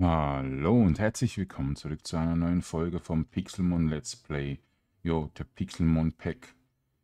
Hallo und herzlich willkommen zurück zu einer neuen Folge vom Pixelmon Let's Play. Der Pixelmon Pack.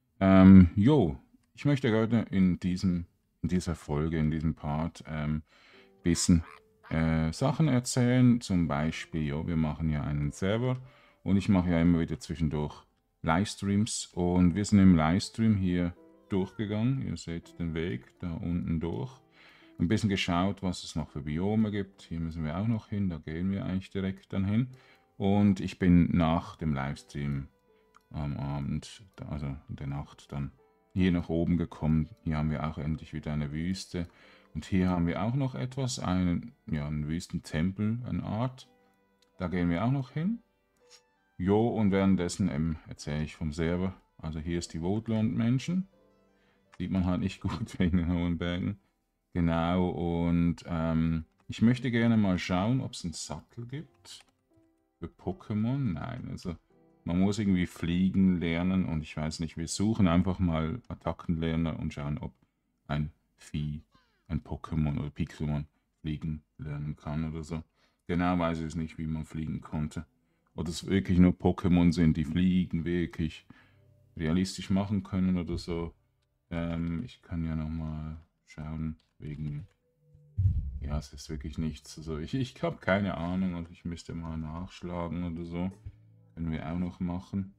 Ich möchte gerade in dieser Folge, in diesem Part, bisschen Sachen erzählen. Zum Beispiel, wir machen ja einen Server und ich mache ja immer wieder zwischendurch Livestreams und wir sind im Livestream hier durchgegangen. Ihr seht den Weg da unten durch. Ein bisschen geschaut, was es noch für Biome gibt. Hier müssen wir auch noch hin, da gehen wir eigentlich direkt dann hin. Und ich bin nach dem Livestream am Abend, also in der Nacht, dann hier nach oben gekommen. Hier haben wir auch endlich wieder eine Wüste. Und hier haben wir auch noch etwas, einen Wüstentempel, eine Art. Da gehen wir auch noch hin. Und währenddessen erzähle ich vom Server. Also hier ist die Woodland-Menschen. Sieht man halt nicht gut wegen den hohen Bergen. Genau, und ich möchte gerne mal schauen, ob es einen Sattel gibt für Pokémon. Nein, also man muss irgendwie fliegen lernen und ich weiß nicht, wir suchen einfach mal Attackenlerner und schauen, ob ein Vieh, ein Pokémon oder Pixelmon fliegen lernen kann oder so. Genau weiß ich es nicht, wie man fliegen konnte. Oder es wirklich nur Pokémon sind, die fliegen wirklich realistisch machen können oder so. Ich kann ja nochmal schauen, wegen, ja, es ist wirklich nichts. Also ich habe keine Ahnung, also ich müsste mal nachschlagen oder so. Können wir auch noch machen.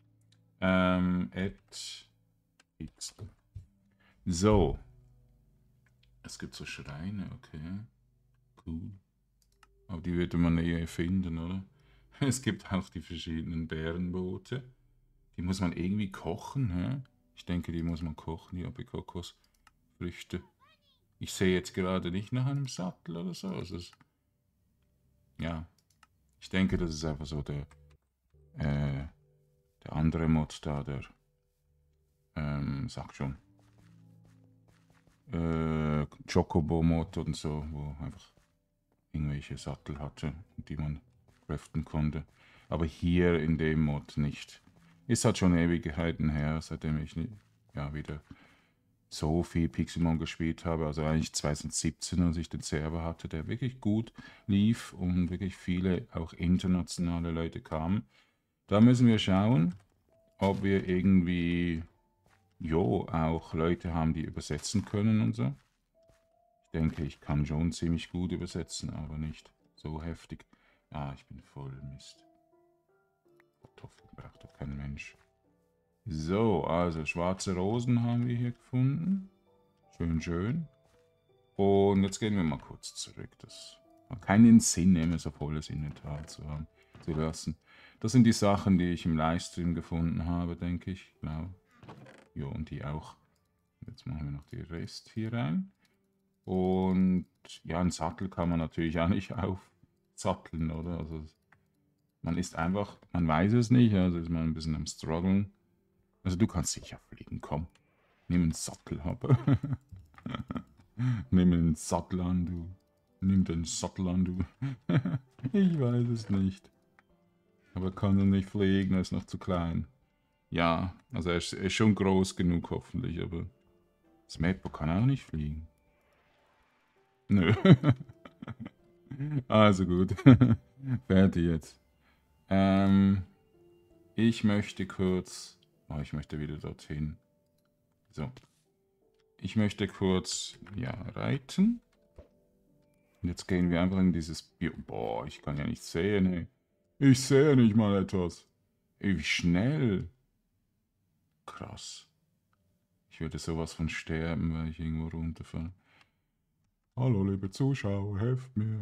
Pixel. So, es gibt so Schreine, okay, cool. Aber die würde man eher finden, oder? Es gibt auch die verschiedenen Bärenboote. Die muss man irgendwie kochen, hä? Ich denke, die muss man kochen, die Aprikokosfrüchte. Ich sehe jetzt gerade nicht nach einem Sattel oder so. Ja, ich denke, das ist einfach so der andere Mod da, sag schon, Chocobo-Mod und so, wo einfach irgendwelche Sattel hatte, die man craften konnte. Aber hier in dem Mod nicht. Ist halt schon Ewigkeiten her, seitdem ich wieder so viel Pixelmon gespielt habe. Also eigentlich 2017, als ich den Server hatte, der wirklich gut lief und wirklich viele auch internationale Leute kamen. Da müssen wir schauen, ob wir irgendwie, auch Leute haben, die übersetzen können und so. Ich denke, ich kann schon ziemlich gut übersetzen, aber nicht so heftig. Ah, ich bin voll Mist. Kartoffeln braucht doch kein Mensch. So, also schwarze Rosen haben wir hier gefunden. Schön, schön. Und jetzt gehen wir mal kurz zurück. Das hat keinen Sinn, immer so volles Inventar zu lassen. Das sind die Sachen, die ich im Livestream gefunden habe, denke ich. Genau. Ja, und die auch. Jetzt machen wir noch die Rest hier rein. Und ja, einen Sattel kann man natürlich auch nicht aufsatteln, oder? Also man ist einfach, man weiß es nicht, also ist man ein bisschen am struggeln. Also du kannst sicher fliegen, komm. Nimm einen Sattel, habe. Nimm den Sattel an, du. Nimm den Sattel an, du. Ich weiß es nicht. Aber kann er nicht fliegen, er ist noch zu klein. Ja, also er ist schon groß genug hoffentlich, aber das Mappo kann auch nicht fliegen. Nö. Also gut. Fertig jetzt. Ähm, ich möchte kurz... Oh, ich möchte wieder dorthin. So. Ich möchte kurz, ja, reiten. Und jetzt gehen wir einfach in dieses Bio... Boah, ich kann ja nicht sehen, ey. Ich sehe nicht mal etwas. Ey, wie schnell. Krass. Ich würde sowas von sterben, wenn ich irgendwo runterfalle. Hallo, liebe Zuschauer, helft mir.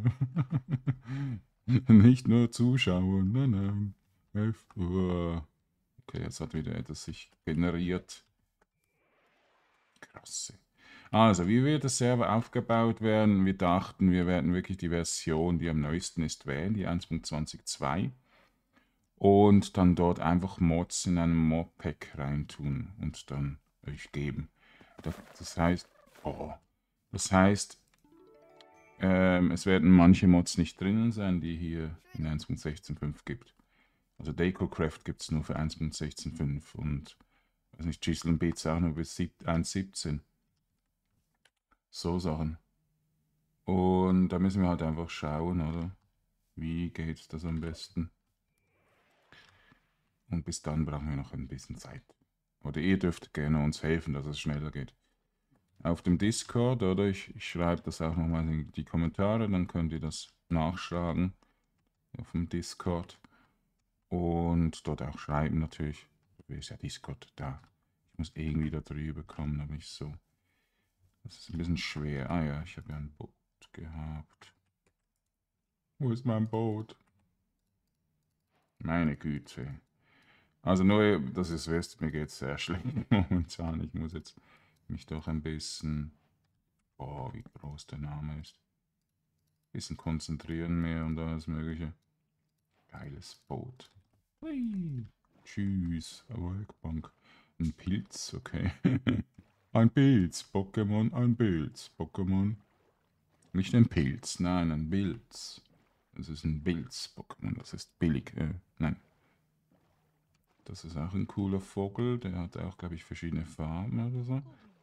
Nicht nur Zuschauer, nein, nein. Helft. Okay, jetzt hat wieder etwas sich generiert. Krass. Also, wie wird der Server aufgebaut werden? Wir dachten, wir werden wirklich die Version, die am neuesten ist, wählen, die 1.20.2. Und dann dort einfach Mods in einem Mod-Pack reintun und dann euch geben. Das heißt, oh, das heißt, es werden manche Mods nicht drinnen sein, die hier in 1.16.5 gibt. Also DecoCraft gibt es nur für 1.16.5 und weiß nicht, Chisel und Beats auch nur bis 1.17. So Sachen. Und da müssen wir halt einfach schauen, oder? Wie geht das am besten? Und bis dann brauchen wir noch ein bisschen Zeit. Oder ihr dürft gerne uns helfen, dass es schneller geht. Auf dem Discord, oder ich schreibe das auch nochmal in die Kommentare, dann könnt ihr das nachschlagen auf dem Discord. Und dort auch schreiben natürlich. Wie ist ja Discord da? Ich muss irgendwie da drüber kommen, aber nicht so. Das ist ein bisschen schwer. Ah ja, ich habe ja ein Boot gehabt. Wo ist mein Boot? Meine Güte. Also nur, dass ihr es wisst, mir geht es sehr schlecht momentan. Ich muss jetzt mich doch ein bisschen, oh, wie groß der Name ist, ein bisschen konzentrieren mehr und alles mögliche. Geiles Boot. Hui. Tschüss, Werkbank. Ein Pilz, okay. Ein Pilz, Pokémon, ein Pilz, Pokémon. Nicht ein Pilz, nein, ein Pilz. Das ist ein Pilz-Pokémon, das ist billig. Nein. Das ist auch ein cooler Vogel, der hat auch, glaube ich, verschiedene Farben oder so.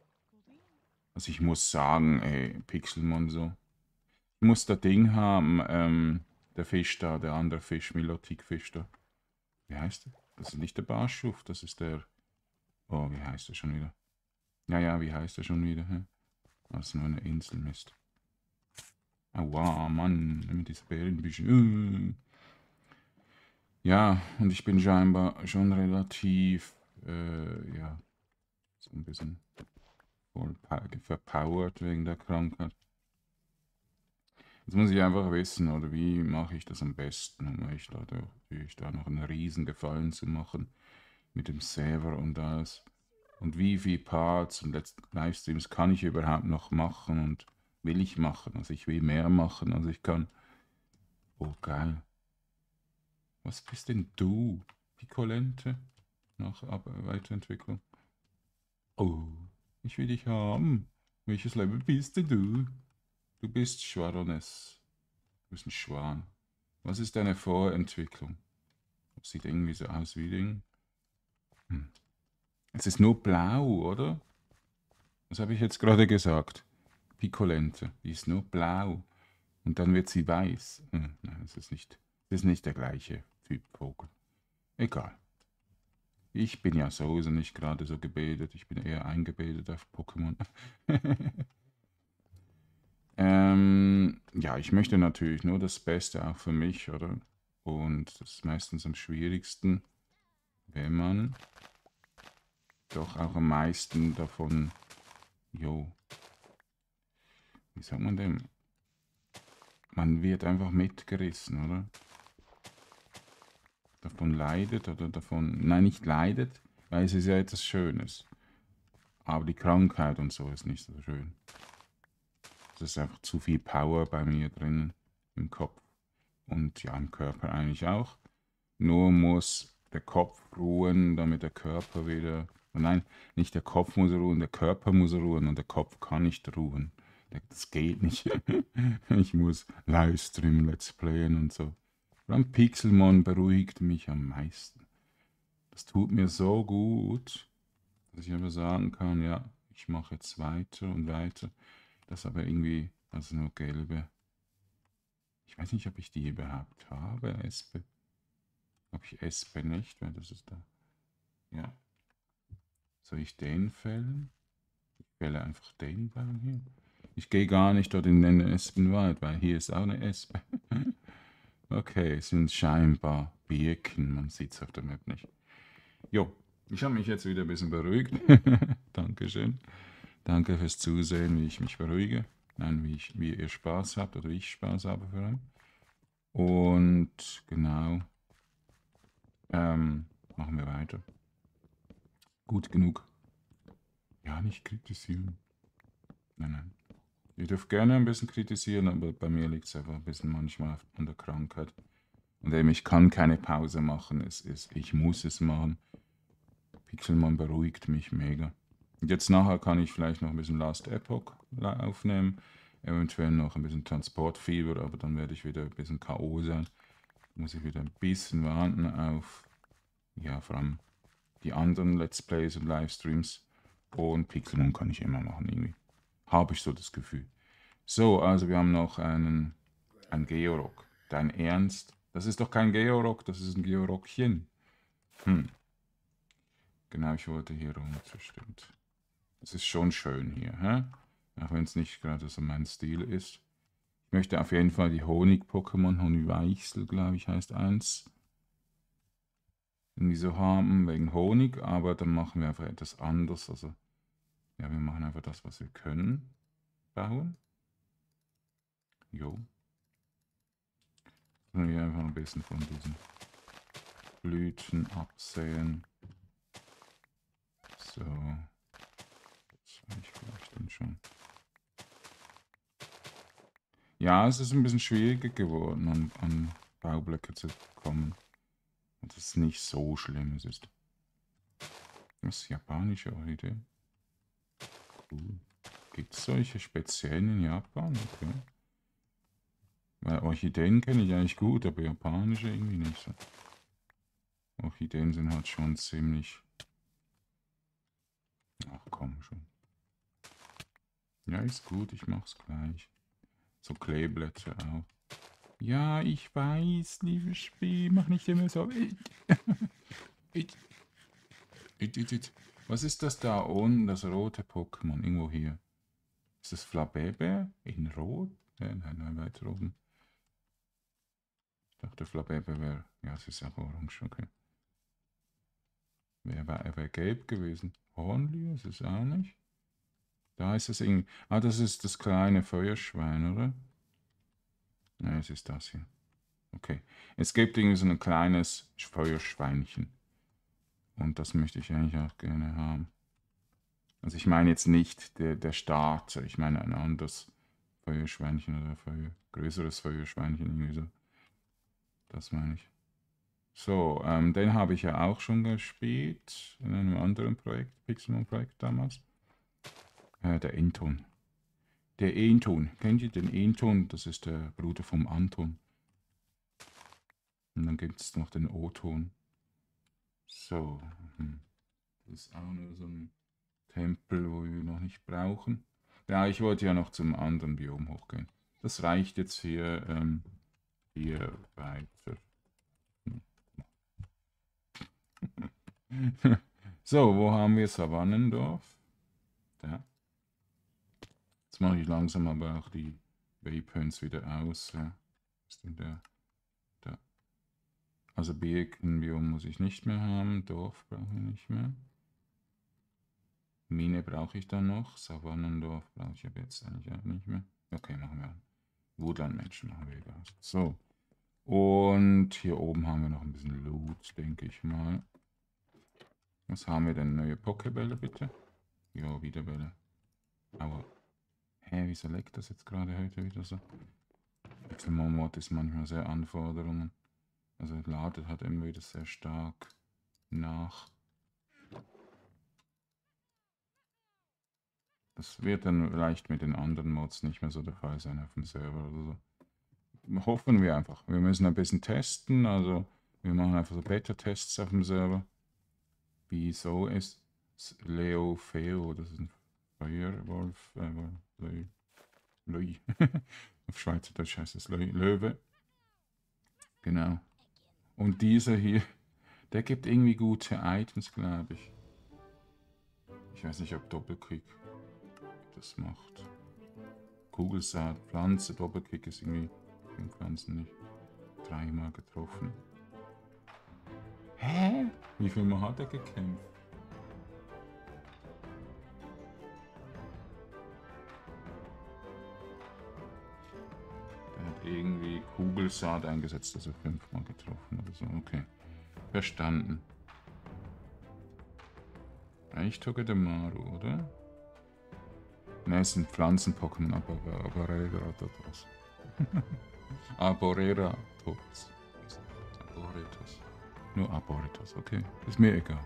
Also ich muss sagen, ey, Pixelmon so. Ich muss das Ding haben, der Fisch da, der andere Fisch, Milotic-Fisch da. Wie heißt der? Das ist nicht der Barschuf, das ist der... Oh, wie heißt der schon wieder? Ja, wie heißt der schon wieder? Hä? Das ist nur eine Insel, Mist. Aua, Mann, mit diesen Bärenbüschen. Ja, und ich bin scheinbar schon relativ, ja, so ein bisschen voll verpowert wegen der Krankheit. Jetzt muss ich einfach wissen, oder wie mache ich das am besten, um euch da natürlich da noch einen riesen Gefallen zu machen mit dem Server und alles. Und wie viele Parts und Livestreams kann ich überhaupt noch machen und will ich machen? Also ich will mehr machen, als ich kann. Oh, geil. Was bist denn du? Piccolente? Nach Weiterentwicklung. Oh, ich will dich haben. Welches Level bist denn du? Du bist Schwarones. Du bist ein Schwan. Was ist deine Vorentwicklung? Das sieht irgendwie so aus wie Ding. Es ist nur blau, oder? Was habe ich jetzt gerade gesagt? Piccolente. Die ist nur blau. Und dann wird sie weiß. Nein, das ist nicht der gleiche Typ Vogel. Egal. Ich bin ja sowieso nicht gerade so gebildet. Ich bin eher eingebildet auf Pokémon. Ja, ich möchte natürlich nur das Beste auch für mich, oder? Und das ist meistens am schwierigsten, wenn man doch auch am meisten davon, wie sagt man denn? Man wird einfach mitgerissen, oder? Davon leidet oder davon, nein, nicht leidet, weil es ist ja etwas Schönes. Aber die Krankheit und so ist nicht so schön. Es ist einfach zu viel Power bei mir drinnen im Kopf und ja, im Körper eigentlich auch. Nur muss der Kopf ruhen, damit der Körper wieder... Nein, nicht der Kopf muss ruhen, der Körper muss ruhen und der Kopf kann nicht ruhen. Das geht nicht. Ich muss Livestreamen, Let's Playen und so. Vor allem Pixelmon beruhigt mich am meisten. Das tut mir so gut, dass ich aber sagen kann, ja, ich mache jetzt weiter und weiter. Das aber irgendwie, also nur gelbe. Ich weiß nicht, ob ich die überhaupt habe, Espe. Ob ich Espe nicht, weil das ist da. Ja. Soll ich den fällen? Ich fälle einfach den Baum hier. Ich gehe gar nicht dort in den Espenwald, weil hier ist auch eine Espe. Okay, es sind scheinbar Birken, man sieht es auf der Map nicht. Jo, ich habe mich jetzt wieder ein bisschen beruhigt. Dankeschön. Danke fürs Zusehen, wie ich mich beruhige. Nein, wie ihr Spaß habt oder ich Spaß habe vor allem. Und genau, machen wir weiter. Gut genug. Ja, nicht kritisieren. Nein. Ihr dürft gerne ein bisschen kritisieren, aber bei mir liegt es einfach ein bisschen manchmal an der Krankheit. Und eben, ich kann keine Pause machen. Ich muss es machen. Pixelmon beruhigt mich mega. Und jetzt nachher kann ich vielleicht noch ein bisschen Last Epoch aufnehmen. Eventuell noch ein bisschen Transportfieber, aber dann werde ich wieder ein bisschen K.O. sein. Muss ich wieder ein bisschen warten auf, ja, vor allem die anderen Let's Plays und Livestreams. Und Pixelmon kann ich immer machen, irgendwie. Habe ich so das Gefühl. So, also wir haben noch einen Georock. dein Ernst? Das ist doch kein Georock, das ist ein Georockchen. Genau, ich wollte hier runter, stimmt. Es ist schon schön hier, hä? Auch wenn es nicht gerade so mein Stil ist. Ich möchte auf jeden Fall die Honig-Pokémon, Honigweichsel, glaube ich, heißt eins. Irgendwie so haben, wegen Honig, aber dann machen wir einfach etwas anders. Also, ja, wir machen einfach das, was wir können. Bauen. Jo. Dann wir einfach ein bisschen von diesen Blüten absäen. So. Das reicht vielleicht dann schon. Ja, es ist ein bisschen schwieriger geworden, an Baublöcke zu kommen. Und das ist nicht so schlimm. Es ist. Das ist japanische Orchidee. Cool. Gibt es solche speziellen in Japan? Okay. Weil Orchideen kenne ich eigentlich gut, aber japanische irgendwie nicht so. Orchideen sind halt schon ziemlich... Ach komm schon. Ja, ist gut, ich mach's gleich. So Kleeblätter auch. Ja, ich weiß, liebes Spiel, mach nicht immer so. Was ist das da unten, das rote Pokémon? Irgendwo hier. Ist das Flabébé in Rot? Nein, weiter oben. Ich dachte, Flabébé wäre... Ja, es ist auch orange, okay. Wäre gelb gewesen. Hornly ist es auch nicht. Da ist es irgendwie... Ah, das ist das kleine Feuerschwein, oder? Nein, es ist das hier. Okay. Es gibt irgendwie so ein kleines Feuerschweinchen. Und das möchte ich eigentlich auch gerne haben. Also ich meine jetzt nicht der Starter, ich meine ein anderes Feuerschweinchen oder größeres Feuerschweinchen, irgendwie so. Das meine ich. So, den habe ich ja auch schon gespielt in einem anderen Projekt, Pixelmon-Projekt damals. Der Enton. Der Enton. Kennt ihr den Enton? Das ist der Bruder vom Anton. Und dann gibt es noch den O-Ton. So. Das ist auch nur so ein Tempel, wo wir noch nicht brauchen. Ja, ich wollte ja noch zum anderen Biom hochgehen. Das reicht jetzt hier, hier weiter. So, wo haben wir Savannendorf? Da. Jetzt mache ich langsam aber auch die Waypoints wieder aus. Ja. Was ist denn der? Da. Also Birkenbiom muss ich nicht mehr haben. Dorf brauche ich nicht mehr. Mine brauche ich dann noch. Savannendorf brauche ich aber jetzt eigentlich auch nicht mehr. Okay, machen wir. Woodlandmenschen machen wir egal. So. Und hier oben haben wir noch ein bisschen Loot, denke ich mal. Was haben wir denn? Neue Pokébälle bitte? Ja, wieder Bälle. Aber, hä, wieso leckt das jetzt gerade heute wieder so? Pixelmon-Mod ist manchmal sehr Anforderungen. Also ladet halt immer wieder sehr stark nach. Das wird dann vielleicht mit den anderen Mods nicht mehr so der Fall sein auf dem Server oder so. Hoffen wir einfach. Wir müssen ein bisschen testen, also wir machen einfach so Beta-Tests auf dem Server. Wieso ist Leo Feo, das ist ein Feuerwolf, Löwe. Auf Schweizerdeutsch heißt es Löwe. Genau. Und dieser hier, der gibt irgendwie gute Items, glaube ich. Ich weiß nicht, ob Doppelkick das macht. Kugelsaat, Pflanze, Doppelkick ist irgendwie in Pflanzen nicht. 3-mal getroffen. Hä? Wie viel Mal hat er gekämpft? Der hat irgendwie Kugelsaat eingesetzt, also 5-mal getroffen oder so. Okay. Verstanden. Reicht Togedemaru, oder? Ne, es sind Pflanzen-Pokémon, Arboreratos. Arboreratos. Arboretos. Nur Arboretos, okay. Ist mir egal.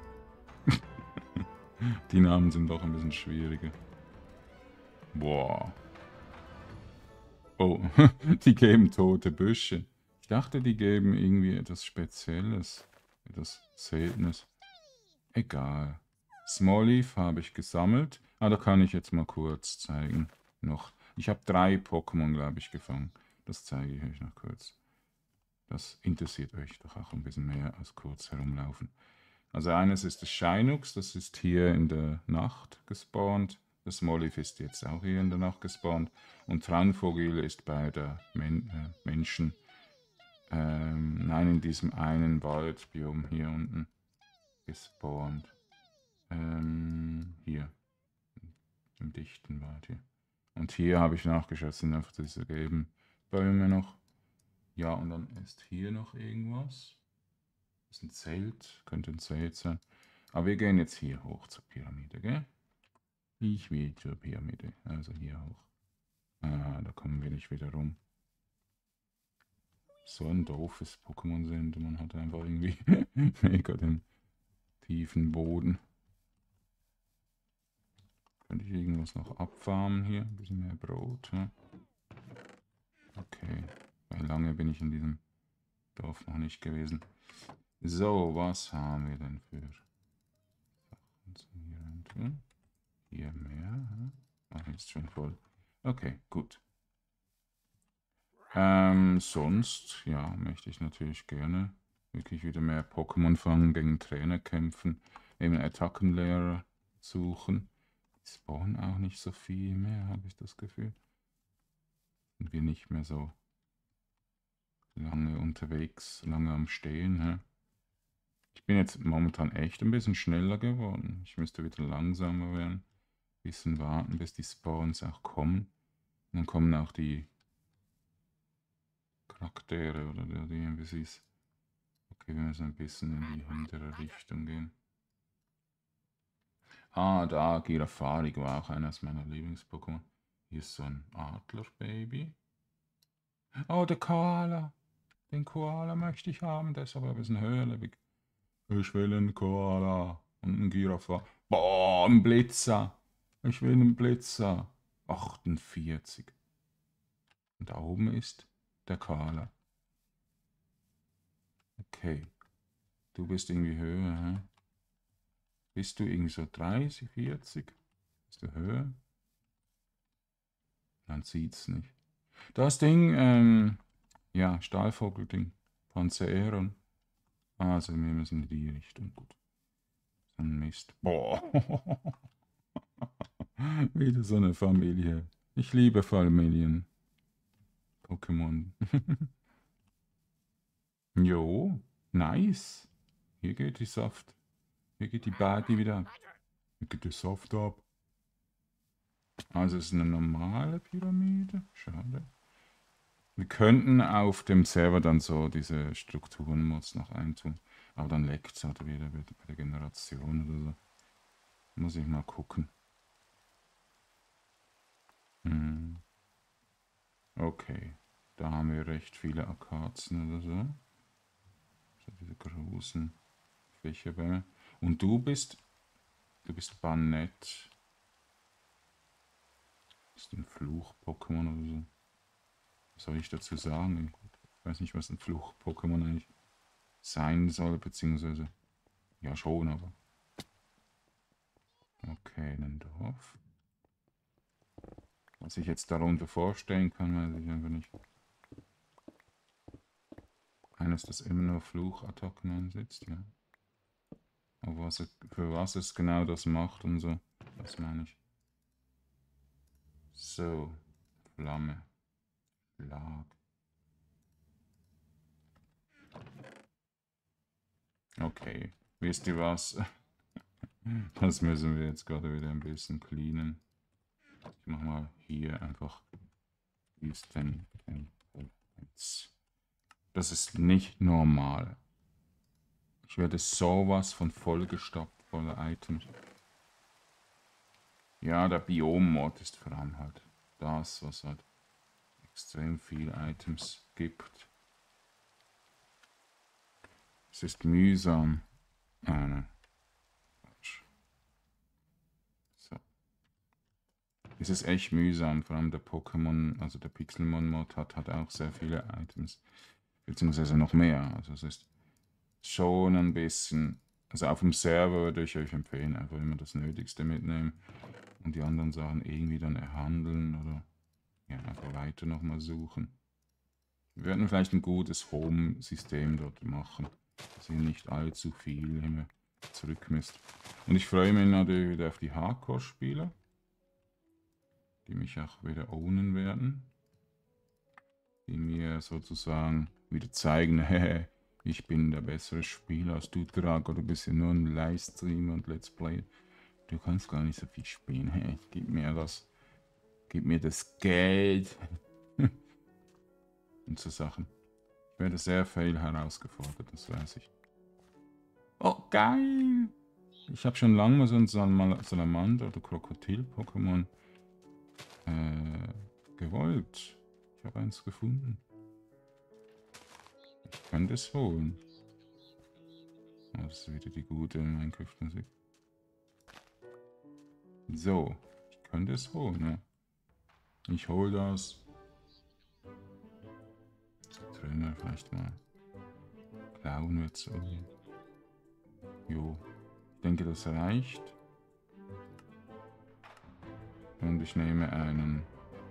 Die Namen sind doch ein bisschen schwieriger. Boah. Oh, die geben tote Büsche. Ich dachte, die geben irgendwie etwas Spezielles. Etwas Seltenes. Egal. Smoliv habe ich gesammelt. Ah, da kann ich jetzt mal kurz zeigen. Noch. Ich habe 3 Pokémon, glaube ich, gefangen. Das zeige ich euch noch kurz. Das interessiert euch doch auch ein bisschen mehr als kurz herumlaufen. Also eines ist das Shinux, das ist hier in der Nacht gespawnt. Das Molliv ist jetzt auch hier in der Nacht gespawnt. Und Traunvogel ist bei der Menschen, nein, in diesem einen Waldbiom hier unten gespawnt. Hier, im dichten Wald hier. Und hier habe ich nachgeschaut, sind einfach diese gelben Bäume noch. Ja, und dann ist hier noch irgendwas. Das ist ein Zelt, könnte ein Zelt sein. Aber wir gehen jetzt hier hoch zur Pyramide, gell? Ich will zur Pyramide, also hier hoch. Ah, da kommen wir nicht wieder rum. So ein doofes Pokémon-Center, man hat einfach irgendwie mega den tiefen Boden. Könnte ich irgendwas noch abfarmen hier? Ein bisschen mehr Brot. Ja? Okay, weil lange bin ich in diesem Dorf noch nicht gewesen. So, was haben wir denn für Sachen? Hier mehr. Ach, ist schon voll. Okay, gut. Sonst, ja, möchte ich natürlich gerne wirklich wieder mehr Pokémon fangen, gegen Trainer kämpfen, eben Attackenlehrer suchen. Die spawnen auch nicht so viel mehr, habe ich das Gefühl. Und wir nicht mehr so lange unterwegs, lange am Stehen. Hä? Ich bin jetzt momentan echt ein bisschen schneller geworden. Ich müsste wieder langsamer werden. Ein bisschen warten, bis die Spawns auch kommen. Und dann kommen auch die Charaktere oder die NPCs. Okay, wir müssen ein bisschen in die hintere Richtung gehen. Ah, da, Girafari war auch eines meiner Lieblings-Pokémon. Hier ist so ein Adlerbaby. Oh, der Koala. Den Koala möchte ich haben, der ist aber ein bisschen höherlebig. Ich will einen Koala und einen Giraffe. Boah, ein Blitzer. Ich will einen Blitzer. 48. Und da oben ist der Koala. Okay. Du bist irgendwie höher, hä? Bist du irgendwie so 30, 40? Bist du höher? Man sieht's nicht. Das Ding, ja, Stahlvogelding. Panzeron. Also wir müssen in die Richtung. Gut. So ein Mist. Boah. Wieder so eine Familie. Ich liebe Familien. Pokémon. Jo, nice. Hier geht die Saft. Hier geht die Party wieder ab. Hier geht der Saft ab. Also es ist eine normale Pyramide. Schade. Wir könnten auf dem Server dann so diese Strukturenmods noch eintun. Aber dann leckt es halt wieder bei der Generation oder so. Muss ich mal gucken. Okay. Da haben wir recht viele Akazen oder so. So diese großen Fächerbäume. Und du bist Banett. Ist ein Fluch-Pokémon oder so. Was soll ich dazu sagen? Ich weiß nicht, was ein Fluch-Pokémon eigentlich sein soll, beziehungsweise ja schon, aber. Okay, ein Dorf. Was ich jetzt darunter vorstellen kann, weiß ich einfach nicht. Eines, das immer nur Fluchattacken einsetzt, ja. Aber für was es genau das macht und so, das meine ich. So, Flamme. Schlag. Okay, wisst ihr was? Das müssen wir jetzt gerade wieder ein bisschen cleanen. Ich mache mal hier einfach diesen. Das ist nicht normal. Ich werde sowas von vollgestopft voller Items. Ja, der Biom-Mod ist vor allem halt das, was halt extrem viele Items gibt. Es ist mühsam. Ah, nein. So. Es ist echt mühsam, vor allem der Pokémon, also der Pixelmon-Mod hat auch sehr viele Items. Beziehungsweise noch mehr. Also es ist schon ein bisschen, also auf dem Server würde ich euch empfehlen, einfach immer das Nötigste mitnehmen und die anderen Sachen irgendwie dann erhandeln oder ja, einfach weiter nochmal suchen. Wir werden vielleicht ein gutes Home-System dort machen, dass ihr nicht allzu viel immer zurück müsst. Und ich freue mich natürlich wieder auf die Hardcore-Spieler, die mich auch wieder ownen werden. Die mir sozusagen wieder zeigen, hey, ich bin der bessere Spieler als du, Drago, du bist ja nur ein Livestreamer und Let's Play. Du kannst gar nicht so viel spielen, hey, gib mir das Geld. Und so Sachen. Ich werde sehr viel herausgefordert, das weiß ich. Oh, geil! Ich habe schon lange mal so ein Salamander- oder Krokodil-Pokémon gewollt. Ich habe eins gefunden. Ich kann das holen. Oh, das ist wieder die gute Minecraft-Musik. So, ich kann das holen, ja. Ich hole das. Trainer vielleicht mal. Klauen wird so. Jo. Ich denke, das reicht. Und ich nehme einen.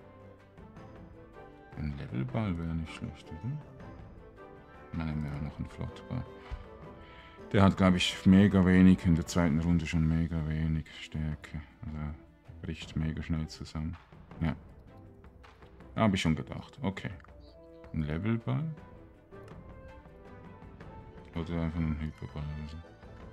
Ein Levelball wäre nicht schlecht, oder? Dann nehmen wir auch noch einen Flottball. Der hat, glaube ich, mega wenig, in der zweiten Runde schon mega wenig Stärke. Also bricht mega schnell zusammen. Ja. Habe ich schon gedacht. Okay. Ein Levelball. Oder einfach ein Hyperball oder so.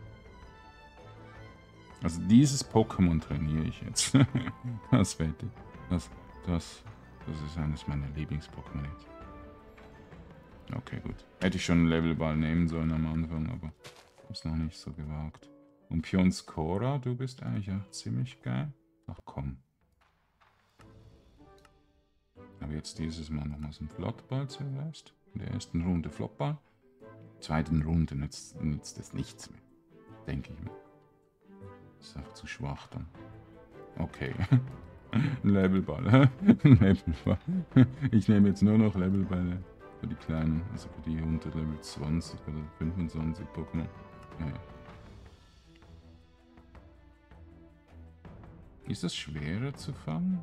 Also dieses Pokémon trainiere ich jetzt. Das wette ich. Das ist eines meiner Lieblings-Pokémon jetzt. Okay, gut. Hätte ich schon einen Levelball nehmen sollen am Anfang, aber ist noch nicht so gewagt. Und Pionskora, du bist eigentlich auch ziemlich geil. Ach komm. Aber jetzt dieses Mal nochmal so ein Flottball zuerst. In der ersten Runde Flottball. Zweiten Runde nützt das nichts mehr. Denke ich mir. Das ist einfach zu schwach dann. Okay. Ein Levelball. Ein Levelball. Ich nehme jetzt nur noch Levelbälle für die kleinen, also für die unter Level 20 oder 25 Pokémon. Ja. Ist das schwerer zu fangen?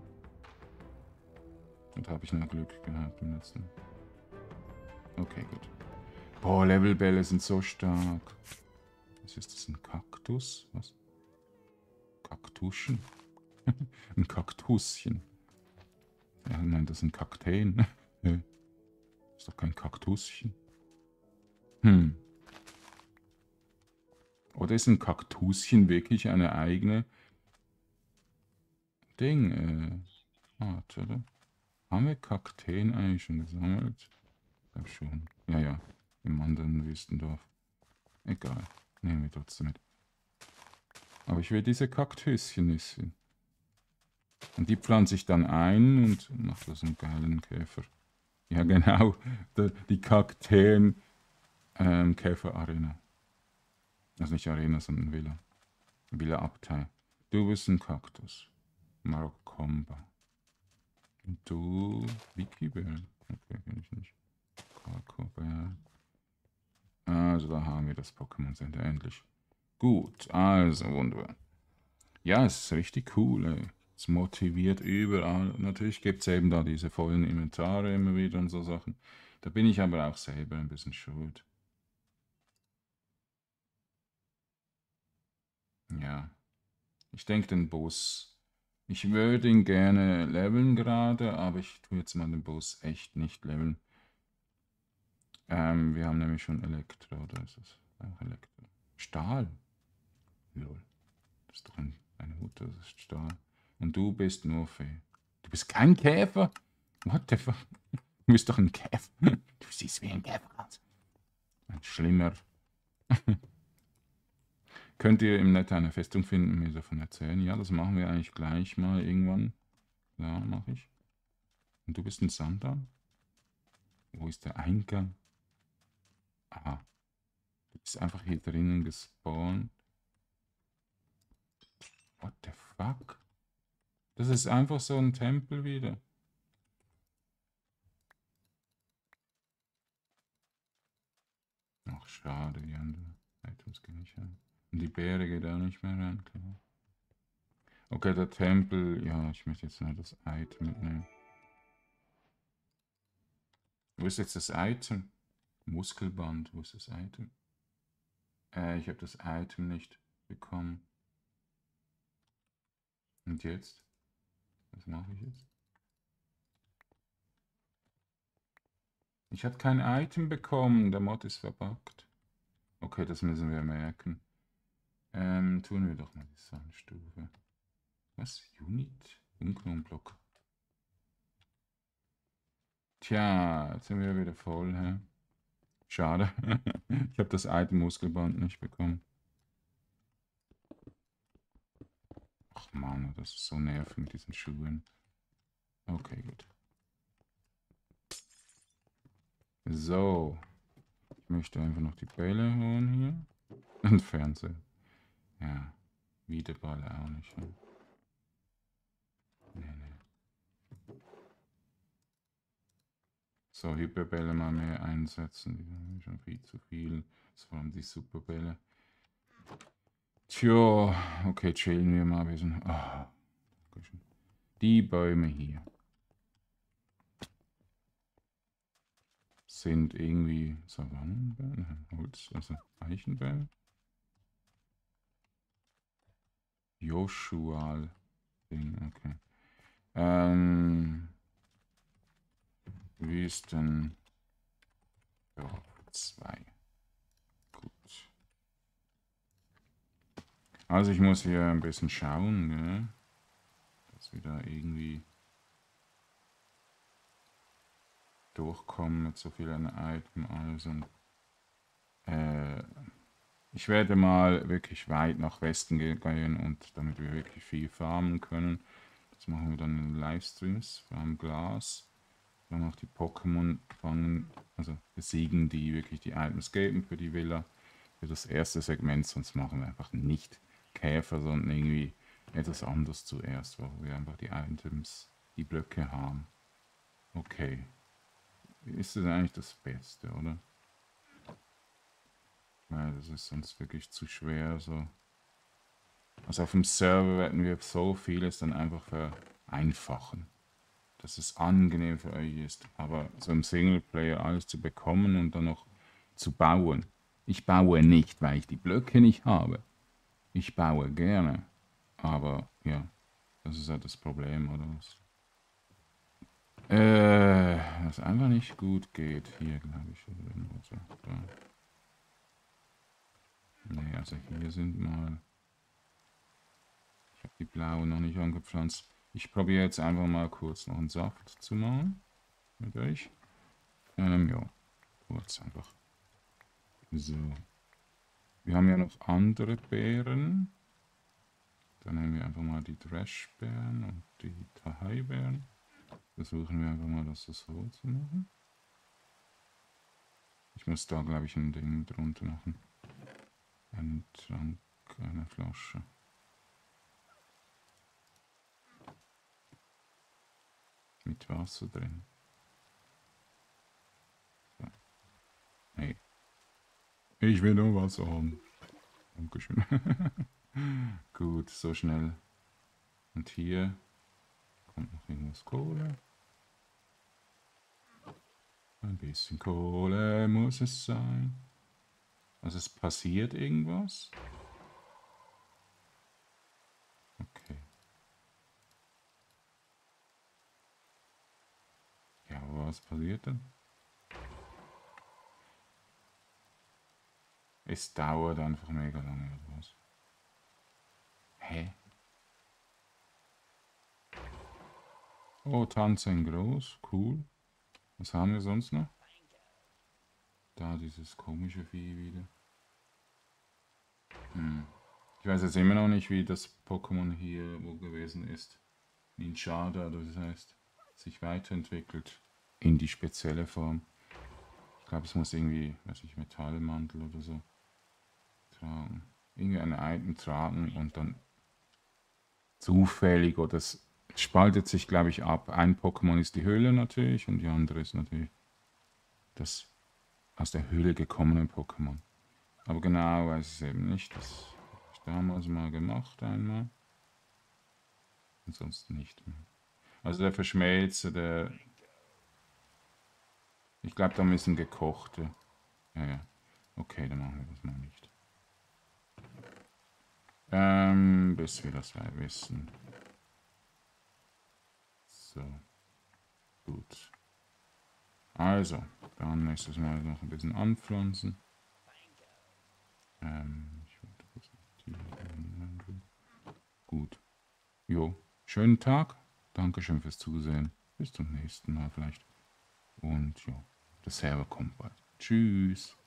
Und habe ich noch Glück gehabt im letzten? Okay, gut. Boah, Levelbälle sind so stark. Was ist das? Ein Kaktus? Was? Kaktuschen? Ein Kaktuschen. Ja, nein, das sind Kakteen. Ist doch kein Kaktuschen. Oder ist ein Kaktuschen wirklich eine eigene Art, oder? Haben wir Kakteen eigentlich schon gesammelt? Ich glaube schon. Ja, ja. Im anderen Wüstendorf. Egal. Nehmen wir trotzdem mit. Aber ich will diese Kaktöschen essen. Und die pflanze ich dann ein und mache das einen geilen Käfer. Ja, genau. Die Kakteen Käfer-Arena. Also nicht Arena, sondern Villa. Villa-Abteil. Du bist ein Kaktus. Marokomba. Und du Wikibär. Okay, kenn ich nicht. Kakobär. Also da haben wir das Pokémon Center endlich. Gut, also wunderbar. Ja, es ist richtig cool, ey. Es motiviert überall. Natürlich gibt es eben da diese vollen Inventare immer wieder und so Sachen. Da bin ich aber auch selber ein bisschen schuld. Ja. Ich denke den Boss. Ich würde ihn gerne leveln gerade, aber ich tue jetzt mal den Boss echt nicht leveln. Wir haben nämlich schon Elektro, oder ist das auch Elektro? Stahl. Lol. Das ist doch eine Hut, das ist Stahl. Und du bist nur Fee. Du bist kein Käfer? What the fuck? Du bist doch ein Käfer. Du siehst wie ein Käfer aus. Ein schlimmer. Könnt ihr im Netz eine Festung finden und mir davon erzählen? Ja, das machen wir eigentlich gleich mal irgendwann. Ja, mache ich. Und du bist ein Sandan? Wo ist der Eingang? Aha. Du bist einfach hier drinnen gespawnt. What the fuck? Das ist einfach so ein Tempel wieder. Ach, schade, die anderen Items gehen nicht rein. Und die Beere geht auch nicht mehr rein, klar. Okay, der Tempel, ja, ich möchte jetzt nur das Item mitnehmen. Wo ist jetzt das Item? Muskelband, wo ist das Item? Ich habe das Item nicht bekommen. Und jetzt? Was mache ich jetzt? Ich habe kein Item bekommen. Der Mod ist verbuggt. Okay, das müssen wir merken. Tun wir doch mal die Sandstufe. Was? Unit? Unknonblock. Tja, jetzt sind wir wieder voll, hä? Schade. Ich habe das Item Muskelband nicht bekommen. Ach Mann, das ist so nervig mit diesen Schuhen. Okay, gut. So. Ich möchte einfach noch die Bälle holen hier. Und Fernseher. Ja. Wieder Ball auch nicht. Ja. Nee, nee. So, Hyperbälle mal mehr einsetzen. Die sind schon viel zu viel. Das waren die Superbälle. Tja, okay, chillen wir mal ein bisschen. Oh, die Bäume hier sind irgendwie Savannenbäume, Holz, also Eichenbäume. Joshual Ding, okay. Wüsten. Ja, 2. Gut. Also ich muss hier ein bisschen schauen, gell? Dass wir da irgendwie durchkommen mit so vielen Items. Also, ich werde mal wirklich weit nach Westen gehen und damit wir wirklich viel farmen können. Das machen wir dann in Livestreams, vor allem Glas. Dann auch die Pokémon fangen, also besiegen, die wirklich die Items geben für die Villa. Für das erste Segment, sonst machen wir einfach nicht Käfer, sondern irgendwie etwas anderes zuerst, wo wir einfach die Items, die Blöcke haben. Okay. Ist das eigentlich das Beste, oder? Weil das ist sonst wirklich zu schwer, so. Also auf dem Server werden wir so vieles dann einfach vereinfachen, dass es angenehm für euch ist. Aber so im Singleplayer alles zu bekommen und dann noch zu bauen. Ich baue nicht, weil ich die Blöcke nicht habe. Ich baue gerne. Aber ja, das ist halt das Problem, oder was? Was einfach nicht gut geht. Hier, glaube ich. Oder irgendwo so. Da. Nee, also hier sind mal... Ich habe die blauen noch nicht angepflanzt. Ich probiere jetzt einfach mal kurz noch einen Saft zu machen. Mit euch. Ja, kurz einfach. So. Wir haben ja noch andere Beeren. Dann nehmen wir einfach mal die Trashbeeren und die Tahai-Beeren. Versuchen wir einfach mal das so zu machen. Ich muss da, glaube ich, ein Ding drunter machen. Einen Trank, eine Flasche. Mit Wasser drin. So. Hey. Ich will nur Wasser haben. Dankeschön. Gut, so schnell. Und hier kommt noch irgendwas Kohle. Ein bisschen Kohle muss es sein. Also es passiert irgendwas. Okay. Ja, aber was passiert denn? Es dauert einfach mega lange oder was? Hä? Oh, Tanzen groß, cool. Was haben wir sonst noch? Da dieses komische Vieh wieder. Ich weiß jetzt immer noch nicht, wie das Pokémon hier wo gewesen ist. Ninjada, oder das heißt, sich weiterentwickelt in die spezielle Form. Ich glaube, es muss irgendwie, weiß ich, Metallmantel oder so tragen. Irgendwie ein Item tragen und dann zufällig, oder es spaltet sich, glaube ich, ab. Ein Pokémon ist die Höhle natürlich und die andere ist natürlich das aus der Höhle gekommene Pokémon. Aber genau weiß ich es eben nicht. Das habe ich damals mal gemacht einmal. Ansonsten nicht mehr. Also der Verschmelzer, der... Ich glaube, da müssen gekochte. Ja, ja. Okay, dann machen wir das mal nicht. Bis wir das wissen. So. Gut. Also, dann nächstes Mal noch ein bisschen anpflanzen. Ich wollte das hier rein. Gut. Jo, schönen Tag. Dankeschön fürs Zusehen. Bis zum nächsten Mal vielleicht. Und ja, der Server kommt bald. Tschüss.